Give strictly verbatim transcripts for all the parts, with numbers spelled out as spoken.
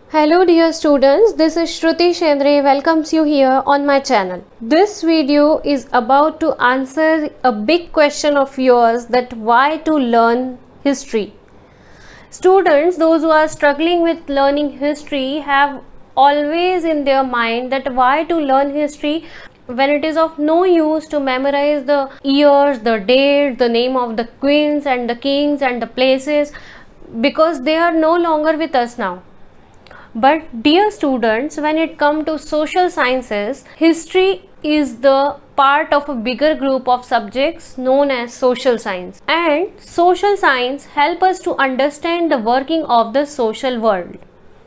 Hello dear students, this is Shruti Shendre welcomes you here on my channel. This video is about to answer a big question of yours, that why to learn history. Students, those who are struggling with learning history have always in their mind that why to learn history when it is of no use to memorize the years, the dates, the name of the queens and the kings and the places, because they are no longer with us now. But dear students, when it comes to social sciences, history is the part of a bigger group of subjects known as social science. And social science help us to understand the working of the social world.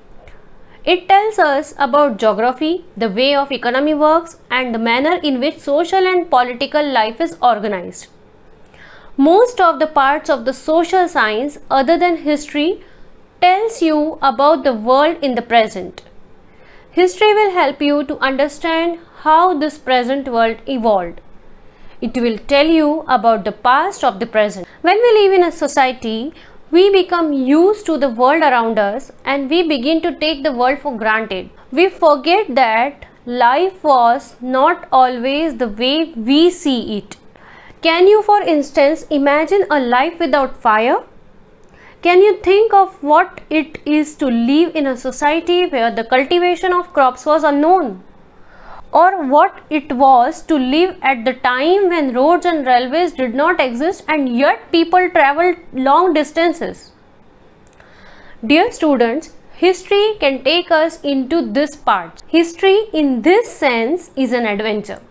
It tells us about geography, the way of economy works, and the manner in which social and political life is organized. Most of the parts of the social science other than history tells you about the world in the present. History will help you to understand how this present world evolved. It will tell you about the past of the present. When we live in a society, we become used to the world around us and we begin to take the world for granted. We forget that life was not always the way we see it. Can you, for instance, imagine a life without fire? Can you think of what it is to live in a society where the cultivation of crops was unknown? Or what it was to live at the time when roads and railways did not exist and yet people traveled long distances? Dear students, history can take us into this part. History in this sense is an adventure.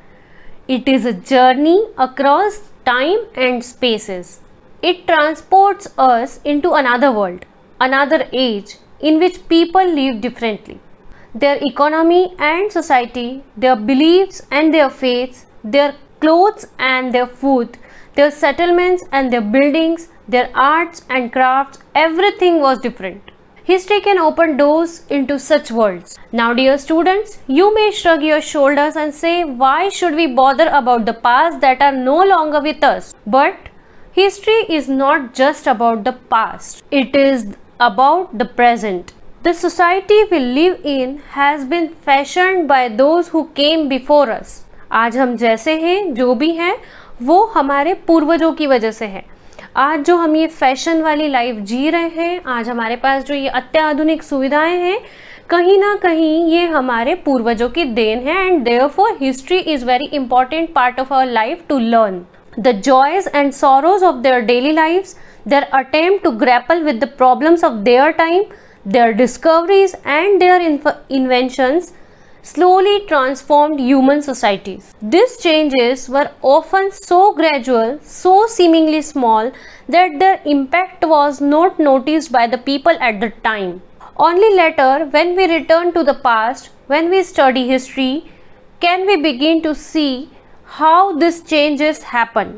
It is a journey across time and spaces. It transports us into another world, another age in which people live differently. Their economy and society, their beliefs and their faiths, their clothes and their food, their settlements and their buildings, their arts and crafts, everything was different. History can open doors into such worlds. Now dear students, you may shrug your shoulders and say, why should we bother about the past that are no longer with us? But history is not just about the past. It is about the present. The society we live in has been fashioned by those who came before us. आज हम जैसे हैं, जो भी हैं, वो हमारे पूर्वजों की वजह से है. आज जो हम ये फैशन वाली लाइफ जी रहे हैं, आज हमारे पास जो ये अत्याधुनिक सुविधाएं हैं, कहीं ना कहीं ये हमारे पूर्वजों की देन है. And therefore history is very important part of our life to learn the joys and sorrows of their daily lives, their attempt to grapple with the problems of their time, their discoveries and their inventions slowly transformed human societies. These changes were often so gradual, so seemingly small, that their impact was not noticed by the people at the time. Only later, when we return to the past, when we study history, can we begin to see how these changes happen.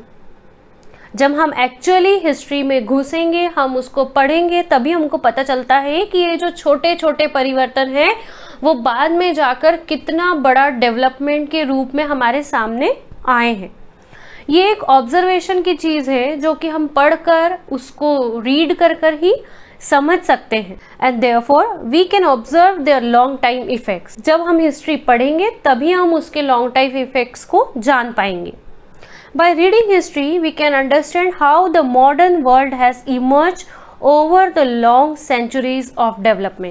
जब हम actually history में घुसेंगे, हम उसको पढ़ेंगे, तभी हमको पता चलता है कि ये जो छोटे छोटे परिवर्तन हैं वो बाद में जाकर कितना बड़ा डेवलपमेंट के रूप में हमारे सामने आए हैं. ये एक ऑब्जर्वेशन की चीज़ है जो कि हम पढ़कर उसको रीड कर कर ही समझ सकते हैं. And therefore we can observe their long time effects. जब हम हिस्ट्री पढ़ेंगे तभी हम उसके लॉन्ग टाइम इफेक्ट्स को जान पाएंगे. By reading history we can understand how the modern world has emerged over the long centuries of development.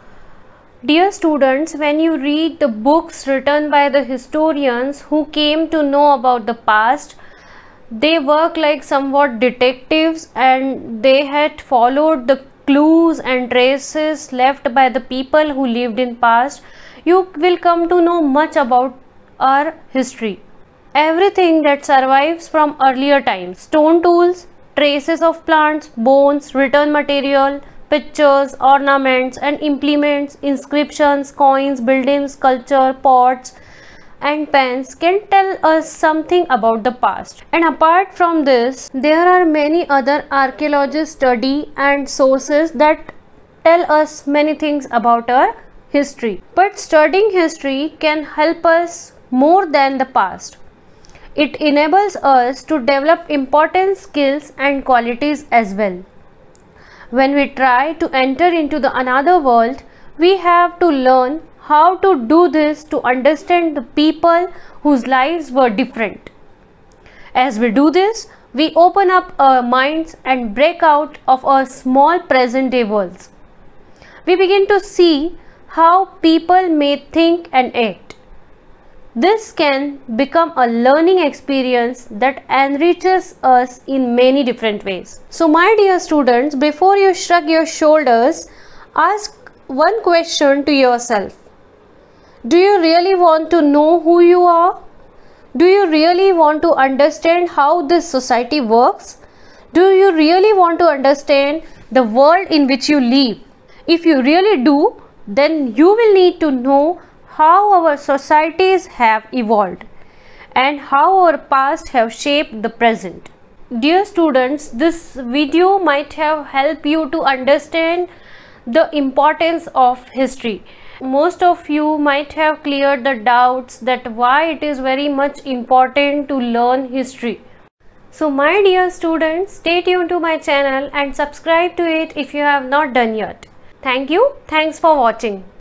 Dear students, when you read the books written by the historians who came to know about the past, they work like somewhat detectives and they had followed the clues and traces left by the people who lived in past. You will come to know much about our history. Everything that survives from earlier times, stone tools, traces of plants, bones, written material, pictures, ornaments and implements, inscriptions, coins, buildings, sculpture, pots and pens can tell us something about the past. And apart from this, there are many other archaeologists study and sources that tell us many things about our history. But studying history can help us more than the past. It enables us to develop important skills and qualities as well. When we try to enter into the another world, we have to learn how to do this to understand the people whose lives were different. As we do this, we open up our minds and break out of our small present day worlds. We begin to see how people may think and act. This can become a learning experience that enriches us in many different ways. So my dear students, before you shrug your shoulders, ask one question to yourself. Do you really want to know who you are? Do you really want to understand how this society works? Do you really want to understand the world in which you live? If you really do, then you will need to know how our societies have evolved and how our past have shaped the present. Dear students, this video might have helped you to understand the importance of history. Most of you might have cleared the doubts that why it is very much important to learn history. So my dear students, stay tuned to my channel and subscribe to it if you have not done yet. Thank you. Thanks for watching.